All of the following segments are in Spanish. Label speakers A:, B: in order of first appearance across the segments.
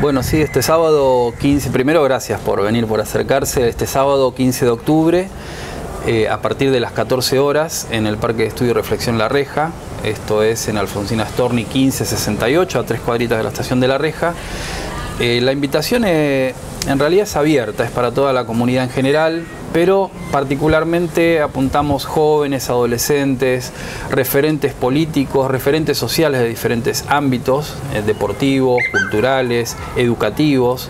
A: Bueno, sí, este sábado 15, primero gracias por venir, por acercarse. Este sábado 15 de octubre, a partir de las 14 horas, en el Parque de Estudio y Reflexión La Reja, esto es en Alfonsina Storni 1568, a 3 cuadritas de la estación de La Reja. La invitación en realidad es abierta, es para toda la comunidad en general, pero particularmente apuntamos jóvenes, adolescentes, referentes políticos, referentes sociales de diferentes ámbitos, deportivos, culturales, educativos.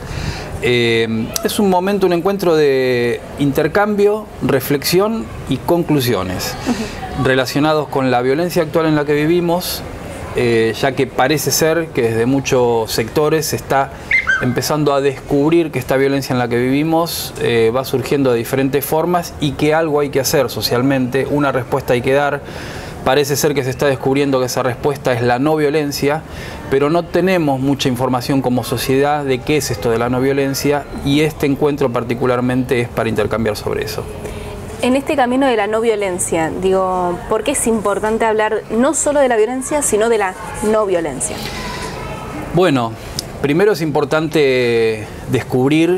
A: Es un momento, un encuentro de intercambio, reflexión y conclusiones relacionados con la violencia actual en la que vivimos, ya que parece ser que desde muchos sectores se está empezando a descubrir que esta violencia en la que vivimos va surgiendo de diferentes formas y que algo hay que hacer socialmente, una respuesta hay que dar. Parece ser que se está descubriendo que esa respuesta es la no violencia, pero no tenemos mucha información como sociedad de qué es esto de la no violencia, y este encuentro particularmente es para intercambiar sobre eso.
B: En este camino de la no violencia, digo, ¿por qué es importante hablar no solo de la violencia, sino de la no violencia?
A: Bueno, primero es importante descubrir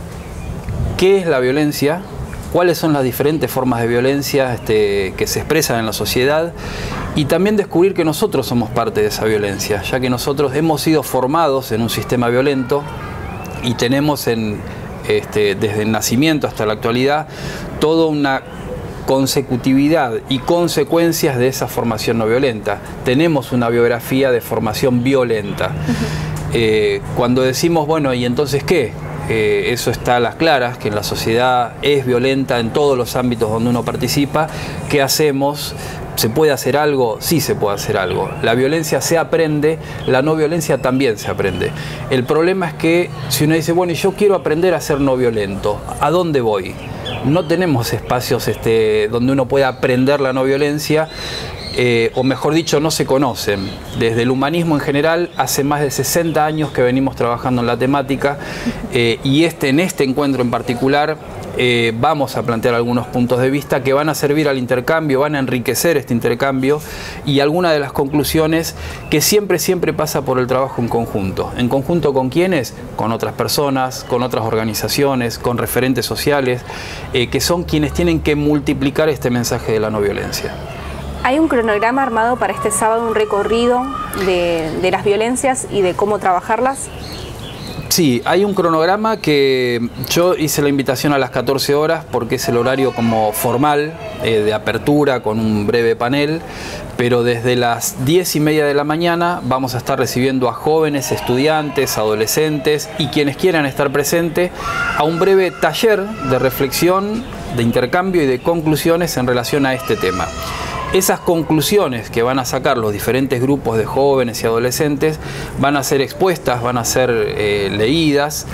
A: qué es la violencia, cuáles son las diferentes formas de violencia que se expresan en la sociedad, y también descubrir que nosotros somos parte de esa violencia, ya que nosotros hemos sido formados en un sistema violento y tenemos desde el nacimiento hasta la actualidad toda una consecutividad y consecuencias de esa formación no violenta. Tenemos una biografía de formación violenta. Cuando decimos, bueno, ¿y entonces qué? Eso está a las claras, que la sociedad es violenta en todos los ámbitos donde uno participa. ¿Qué hacemos? ¿Se puede hacer algo? Sí se puede hacer algo. La violencia se aprende, la no violencia también se aprende. El problema es que si uno dice, bueno, y yo quiero aprender a ser no violento, ¿a dónde voy? No tenemos espacios donde uno pueda aprender la no violencia. O mejor dicho, no se conocen. Desde el humanismo en general, hace más de 60 años que venimos trabajando en la temática, y en este encuentro en particular vamos a plantear algunos puntos de vista que van a servir al intercambio, van a enriquecer este intercambio, y alguna de las conclusiones que siempre pasa por el trabajo en conjunto. ¿En conjunto con quiénes? Con otras personas, con otras organizaciones, con referentes sociales, que son quienes tienen que multiplicar este mensaje de la no violencia.
B: ¿Hay un cronograma armado para este sábado, un recorrido de las violencias y de cómo trabajarlas?
A: Sí, hay un cronograma que yo hice la invitación a las 14 horas porque es el horario como formal de apertura con un breve panel, pero desde las 10:30 de la mañana vamos a estar recibiendo a jóvenes, estudiantes, adolescentes y quienes quieran estar presentes a un breve taller de reflexión, de intercambio y de conclusiones en relación a este tema. Esas conclusiones que van a sacar los diferentes grupos de jóvenes y adolescentes van a ser expuestas, van a ser leídas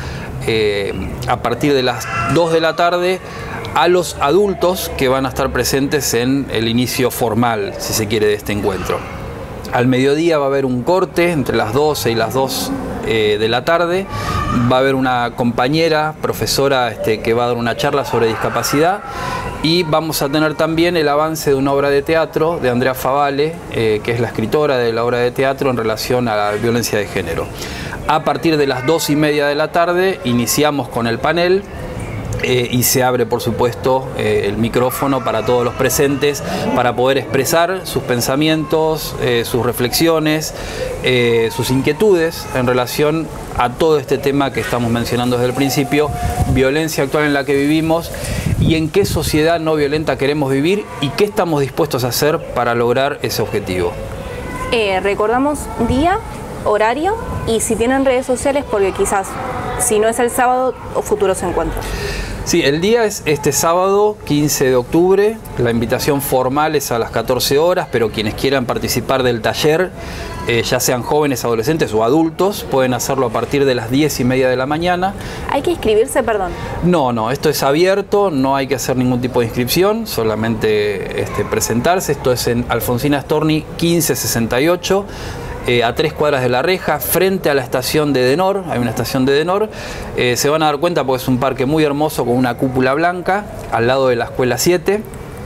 A: a partir de las 2 de la tarde a los adultos que van a estar presentes en el inicio formal, si se quiere, de este encuentro. Al mediodía va a haber un corte entre las 12 y las 2 de la tarde. Va a haber una compañera, profesora, que va a dar una charla sobre discapacidad, y vamos a tener también el avance de una obra de teatro de Andrea Favale, que es la escritora de la obra de teatro en relación a la violencia de género. A partir de las 2:30 de la tarde iniciamos con el panel. Y se abre, por supuesto, el micrófono para todos los presentes para poder expresar sus pensamientos, sus reflexiones, sus inquietudes en relación a todo este tema que estamos mencionando desde el principio, violencia actual en la que vivimos y en qué sociedad no violenta queremos vivir y qué estamos dispuestos a hacer para lograr ese objetivo.
B: Recordamos día, horario y si tienen redes sociales, porque quizás si no es el sábado o futuros encuentros.
A: Sí, el día es este sábado 15 de octubre, la invitación formal es a las 14 horas, pero quienes quieran participar del taller, ya sean jóvenes, adolescentes o adultos, pueden hacerlo a partir de las 10:30 de la mañana.
B: ¿Hay que inscribirse, perdón?
A: No, esto es abierto, no hay que hacer ningún tipo de inscripción, solamente presentarse. Esto es en Alfonsina Storni 1568. A 3 cuadras de La Reja, frente a la estación de Edenor. Hay una estación de Edenor, se van a dar cuenta porque es un parque muy hermoso con una cúpula blanca al lado de la escuela 7.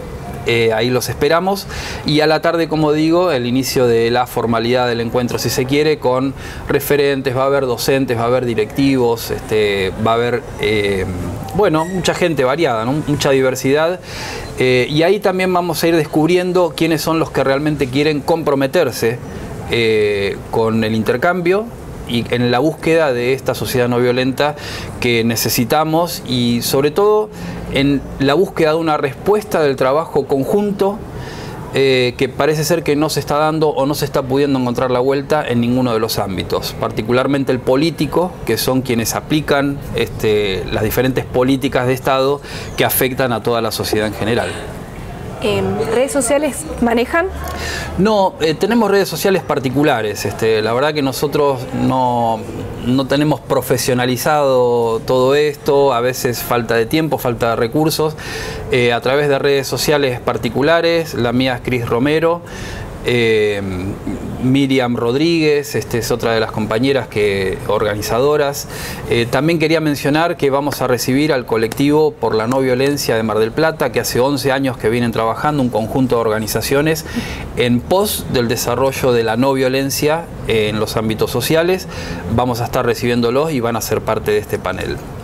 A: ahí los esperamos. Y a la tarde, como digo, el inicio de la formalidad del encuentro, si se quiere, con referentes, va a haber docentes, va a haber directivos, va a haber, bueno, mucha gente variada, ¿no? Mucha diversidad. Y ahí también vamos a ir descubriendo quiénes son los que realmente quieren comprometerse con el intercambio y en la búsqueda de esta sociedad no violenta que necesitamos, y sobre todo en la búsqueda de una respuesta del trabajo conjunto que parece ser que no se está dando o no se está pudiendo encontrar la vuelta en ninguno de los ámbitos, particularmente el político, que son quienes aplican las diferentes políticas de Estado que afectan a toda la sociedad en general.
B: ¿Redes sociales manejan?
A: No, tenemos redes sociales particulares. La verdad que nosotros no tenemos profesionalizado todo esto, a veces falta de tiempo, falta de recursos. A través de redes sociales particulares, la mía es Cris Romero, Miriam Rodríguez, es otra de las compañeras organizadoras. También quería mencionar que vamos a recibir al colectivo por la no violencia de Mar del Plata, que hace 11 años que vienen trabajando, un conjunto de organizaciones en pos del desarrollo de la no violencia en los ámbitos sociales. Vamos a estar recibiéndolos y van a ser parte de este panel.